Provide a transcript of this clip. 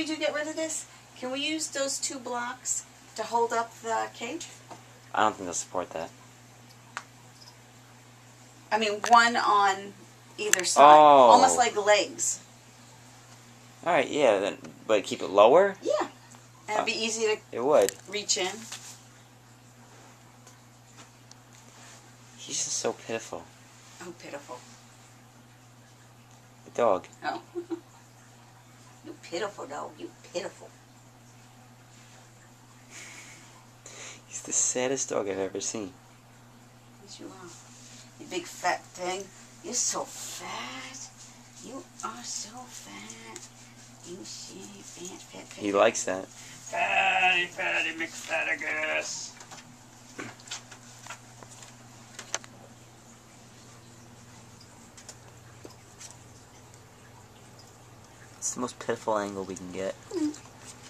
we do get rid of this, can we use those 2 blocks to hold up the cage? I don't think they'll support that. I mean, one on either side. Oh. Almost like legs. Alright, yeah, then, but keep it lower? Yeah. And it'd be easy to It would. reach in. He's just so pitiful. Oh, pitiful. The dog. Oh. You pitiful dog. You pitiful. He's the saddest dog I've ever seen. Yes, you are. You big fat thing. You're so fat. You are so fat. You fat. He likes that. Fatty McFattagus. It's the most pitiful angle we can get.